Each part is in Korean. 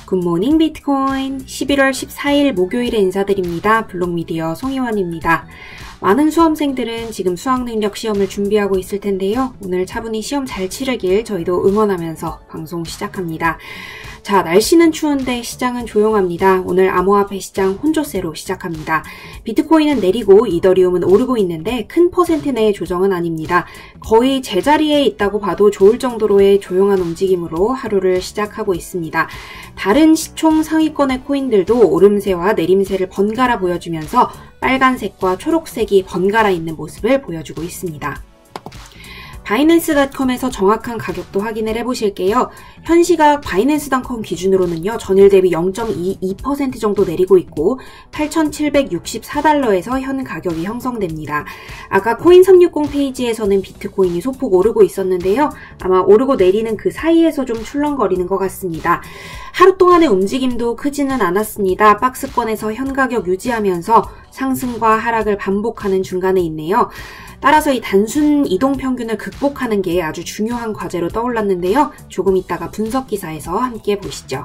굿모닝 비트코인 11월 14일 목요일에 인사드립니다. 블록미디어 송희원입니다. 많은 수험생들은 지금 수학능력 시험을 준비하고 있을 텐데요. 오늘 차분히 시험 잘 치르길 저희도 응원하면서 방송 시작합니다. 자, 날씨는 추운데 시장은 조용합니다. 오늘 암호화폐 시장 혼조세로 시작합니다. 비트코인은 내리고 이더리움은 오르고 있는데 큰 퍼센트 내의 조정은 아닙니다. 거의 제자리에 있다고 봐도 좋을 정도로의 조용한 움직임으로 하루를 시작하고 있습니다. 다른 시총 상위권의 코인들도 오름세와 내림세를 번갈아 보여주면서 빨간색과 초록색이 번갈아 있는 모습을 보여주고 있습니다. 바이낸스.com에서 정확한 가격도 확인을 해보실게요. 현 시각 바이낸스.com 기준으로는요, 전일 대비 0.22% 정도 내리고 있고 8,764달러에서 현 가격이 형성됩니다. 아까 코인360 페이지에서는 비트코인이 소폭 오르고 있었는데요. 아마 오르고 내리는 그 사이에서 좀 출렁거리는 것 같습니다. 하루 동안의 움직임도 크지는 않았습니다. 박스권에서 현 가격 유지하면서 상승과 하락을 반복하는 중간에 있네요. 따라서 이 단순 이동평균을 극복하는 게 아주 중요한 과제로 떠올랐는데요. 조금 이따가 분석 기사에서 함께 보시죠.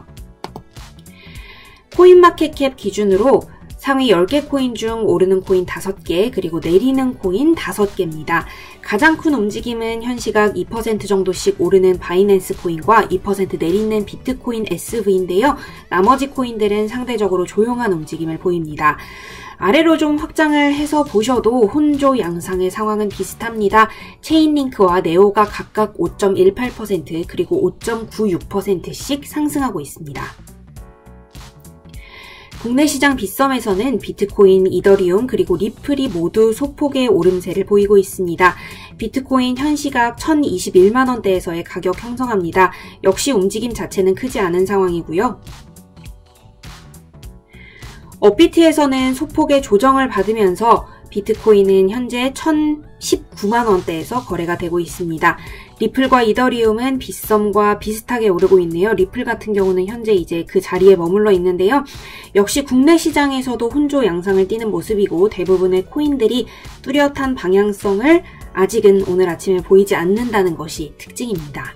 코인마켓캡 기준으로 상위 10개 코인 중 오르는 코인 5개, 그리고 내리는 코인 5개입니다. 가장 큰 움직임은 현 시각 2% 정도씩 오르는 바이낸스 코인과 2% 내리는 비트코인 SV인데요. 나머지 코인들은 상대적으로 조용한 움직임을 보입니다. 아래로 좀 확장을 해서 보셔도 혼조 양상의 상황은 비슷합니다. 체인링크와 네오가 각각 5.18% 그리고 5.96%씩 상승하고 있습니다. 국내 시장 빗썸에서는 비트코인, 이더리움, 그리고 리플이 모두 소폭의 오름세를 보이고 있습니다. 비트코인 현 시각 1,021만원대에서의 가격 형성합니다. 역시 움직임 자체는 크지 않은 상황이고요. 업비트에서는 소폭의 조정을 받으면서 비트코인은 현재 1,019만원대에서 거래가 되고 있습니다. 리플과 이더리움은 빗썸과 비슷하게 오르고 있네요. 리플 같은 경우는 현재 이제 그 자리에 머물러 있는데요. 역시 국내 시장에서도 혼조 양상을 띠는 모습이고 대부분의 코인들이 뚜렷한 방향성을 아직은 오늘 아침에 보이지 않는다는 것이 특징입니다.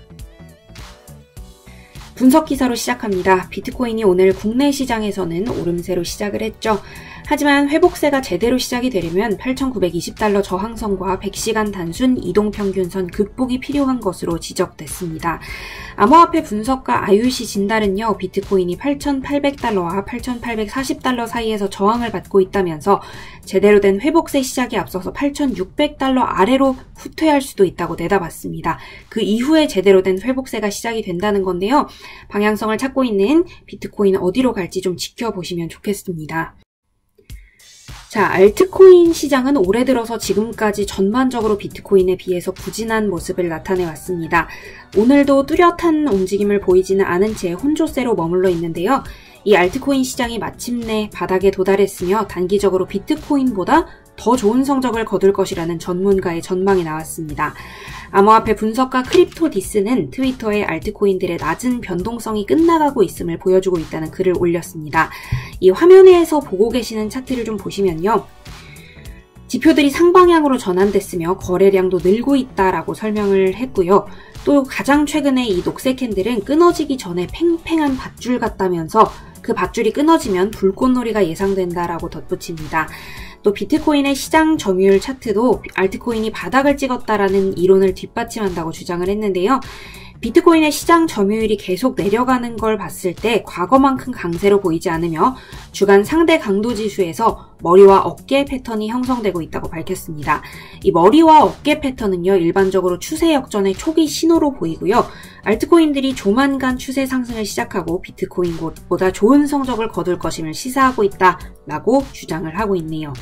분석 기사로 시작합니다. 비트코인이 오늘 국내 시장에서는 오름세로 시작을 했죠. 하지만 회복세가 제대로 시작이 되려면 8,920달러 저항선과 100시간 단순 이동평균선 극복이 필요한 것으로 지적됐습니다. 암호화폐 분석가 아유시 진달은요, 비트코인이 8,800달러와 8,840달러 사이에서 저항을 받고 있다면서 제대로 된 회복세 시작에 앞서서 8,600달러 아래로 후퇴할 수도 있다고 내다봤습니다. 그 이후에 제대로 된 회복세가 시작이 된다는 건데요. 방향성을 찾고 있는 비트코인 어디로 갈지 좀 지켜보시면 좋겠습니다. 자, 알트코인 시장은 올해 들어서 지금까지 전반적으로 비트코인에 비해서 부진한 모습을 나타내왔습니다. 오늘도 뚜렷한 움직임을 보이지는 않은 채 혼조세로 머물러 있는데요. 이 알트코인 시장이 마침내 바닥에 도달했으며 단기적으로 비트코인보다 더 좋은 성적을 거둘 것이라는 전문가의 전망이 나왔습니다. 암호화폐 분석가 크립토디스는 트위터에 알트코인들의 낮은 변동성이 끝나가고 있음을 보여주고 있다는 글을 올렸습니다. 이 화면에서 보고 계시는 차트를 좀 보시면요. 지표들이 상방향으로 전환됐으며 거래량도 늘고 있다라고 설명을 했고요. 또 가장 최근에 이 녹색 캔들은 끊어지기 전에 팽팽한 밧줄 같다면서 그 밧줄이 끊어지면 불꽃놀이가 예상된다라고 덧붙입니다. 또 비트코인의 시장 점유율 차트도 알트코인이 바닥을 찍었다라는 이론을 뒷받침한다고 주장을 했는데요. 비트코인의 시장 점유율이 계속 내려가는 걸 봤을 때 과거만큼 강세로 보이지 않으며 주간 상대 강도 지수에서 머리와 어깨 패턴이 형성되고 있다고 밝혔습니다. 이 머리와 어깨 패턴은요, 일반적으로 추세 역전의 초기 신호로 보이고요. 알트코인들이 조만간 추세 상승을 시작하고 비트코인보다 좋은 성적을 거둘 것임을 시사하고 있다라고 주장을 하고 있네요.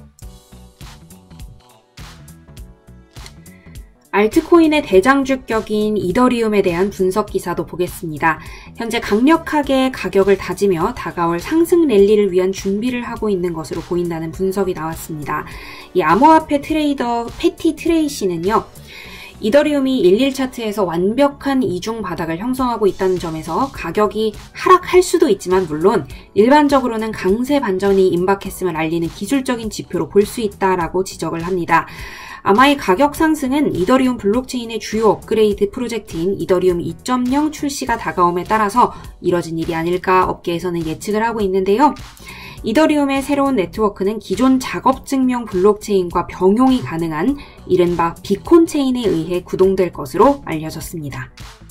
알트코인의 대장주격인 이더리움에 대한 분석 기사도 보겠습니다. 현재 강력하게 가격을 다지며 다가올 상승 랠리를 위한 준비를 하고 있는 것으로 보인다는 분석이 나왔습니다. 이 암호화폐 트레이더 패티 트레이시는요, 이더리움이 11 차트에서 완벽한 이중 바닥을 형성하고 있다는 점에서 가격이 하락할 수도 있지만 물론 일반적으로는 강세 반전이 임박했음을 알리는 기술적인 지표로 볼 수 있다라고 지적을 합니다. 아마의 가격 상승은 이더리움 블록체인의 주요 업그레이드 프로젝트인 이더리움 2.0 출시가 다가옴에 따라서 이뤄진 일이 아닐까 업계에서는 예측을 하고 있는데요. 이더리움의 새로운 네트워크는 기존 작업증명 블록체인과 병용이 가능한 이른바 비콘 체인에 의해 구동될 것으로 알려졌습니다.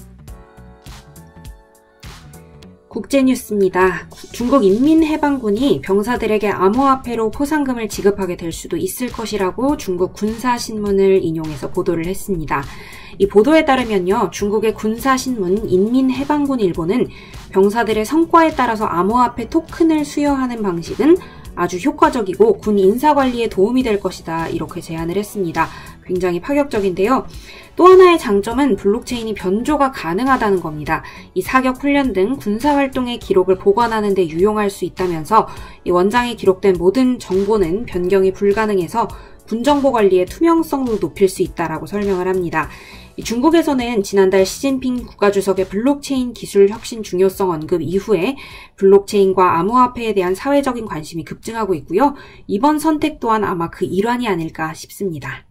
국제뉴스입니다. 중국 인민해방군이 병사들에게 암호화폐로 포상금을 지급하게 될 수도 있을 것이라고 중국 군사신문을 인용해서 보도를 했습니다. 이 보도에 따르면요, 중국의 군사신문 인민해방군 일보는 병사들의 성과에 따라서 암호화폐 토큰을 수여하는 방식은 아주 효과적이고 군 인사관리에 도움이 될 것이다, 이렇게 제안을 했습니다. 굉장히 파격적인데요. 또 하나의 장점은 블록체인이 변조가 가능하다는 겁니다. 이 사격 훈련 등 군사활동의 기록을 보관하는 데 유용할 수 있다면서 이 원장에 기록된 모든 정보는 변경이 불가능해서 군정보 관리의 투명성도 높일 수 있다라고 설명을 합니다. 중국에서는 지난달 시진핑 국가주석의 블록체인 기술 혁신 중요성 언급 이후에 블록체인과 암호화폐에 대한 사회적인 관심이 급증하고 있고요. 이번 선택 또한 아마 그 일환이 아닐까 싶습니다.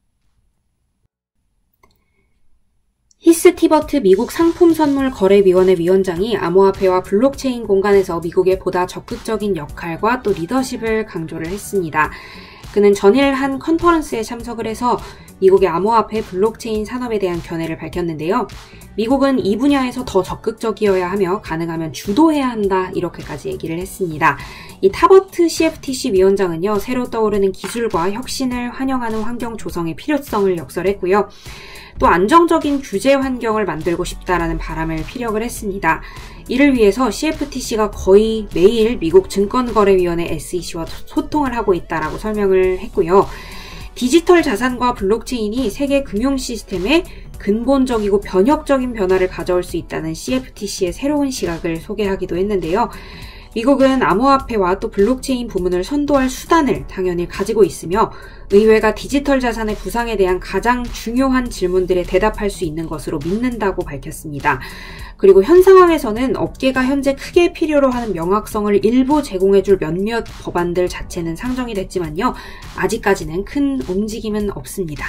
히스 티버트 미국 상품선물거래위원회 위원장이 암호화폐와 블록체인 공간에서 미국의 보다 적극적인 역할과 또 리더십을 강조를 했습니다. 그는 전일 한 컨퍼런스에 참석을 해서 미국의 암호화폐 블록체인 산업에 대한 견해를 밝혔는데요. 미국은 이 분야에서 더 적극적이어야 하며 가능하면 주도해야 한다, 이렇게까지 얘기를 했습니다. 이 타버트 CFTC 위원장은요, 새로 떠오르는 기술과 혁신을 환영하는 환경 조성의 필요성을 역설했고요. 또 안정적인 규제 환경을 만들고 싶다라는 바람을 피력을 했습니다. 이를 위해서 CFTC가 거의 매일 미국 증권거래위원회 SEC와 소통을 하고 있다라고 설명을 했고요. 디지털 자산과 블록체인이 세계 금융 시스템에 근본적이고 변혁적인 변화를 가져올 수 있다는 CFTC의 새로운 시각을 소개하기도 했는데요. 미국은 암호화폐와 또 블록체인 부문을 선도할 수단을 당연히 가지고 있으며 의회가 디지털 자산의 부상에 대한 가장 중요한 질문들에 대답할 수 있는 것으로 믿는다고 밝혔습니다. 그리고 현 상황에서는 업계가 현재 크게 필요로 하는 명확성을 일부 제공해줄 몇몇 법안들 자체는 상정이 됐지만요. 아직까지는 큰 움직임은 없습니다.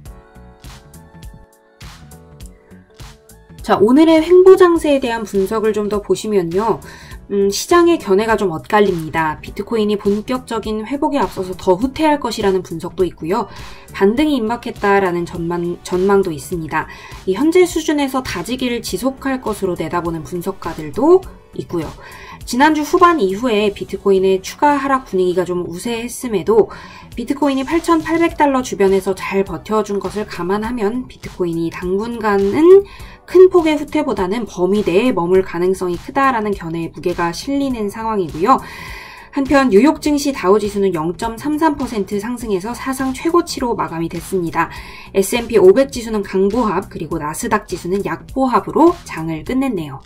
자, 오늘의 횡보장세에 대한 분석을 좀 더 보시면요. 시장의 견해가 좀 엇갈립니다. 비트코인이 본격적인 회복에 앞서서 더 후퇴할 것이라는 분석도 있고요. 반등이 임박했다라는 전망도 있습니다. 이 현재 수준에서 다지기를 지속할 것으로 내다보는 분석가들도 있고요. 지난주 후반 이후에 비트코인의 추가 하락 분위기가 좀 우세했음에도 비트코인이 8,800달러 주변에서 잘 버텨준 것을 감안하면 비트코인이 당분간은 큰 폭의 후퇴보다는 범위 내에 머물 가능성이 크다라는 견해에 무게가 실리는 상황이고요. 한편 뉴욕 증시 다우지수는 0.33% 상승해서 사상 최고치로 마감이 됐습니다. S&P 500 지수는 강보합, 그리고 나스닥 지수는 약보합으로 장을 끝냈네요.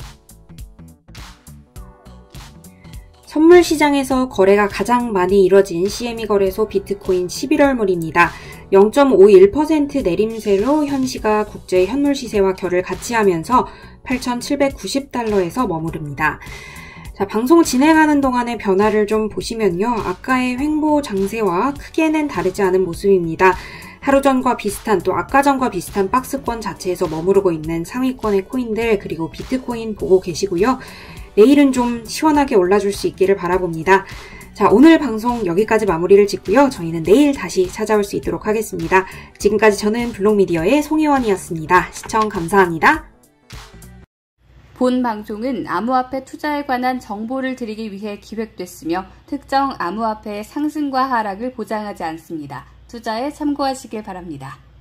선물 시장에서 거래가 가장 많이 이뤄진 CME 거래소 비트코인 11월물입니다. 0.51% 내림세로 현시가 국제 현물 시세와 결을 같이 하면서 8,790달러에서 머무릅니다. 자, 방송 진행하는 동안의 변화를 좀 보시면요. 아까의 횡보 장세와 크게는 다르지 않은 모습입니다. 하루 전과 비슷한, 또 아까 전과 비슷한 박스권 자체에서 머무르고 있는 상위권의 코인들, 그리고 비트코인 보고 계시고요. 내일은 좀 시원하게 올라줄 수 있기를 바라봅니다. 자, 오늘 방송 여기까지 마무리를 짓고요. 저희는 내일 다시 찾아올 수 있도록 하겠습니다. 지금까지 저는 블록미디어의 송혜원이었습니다. 시청 감사합니다. 본 방송은 암호화폐 투자에 관한 정보를 드리기 위해 기획됐으며 특정 암호화폐의 상승과 하락을 보장하지 않습니다. 투자에 참고하시길 바랍니다.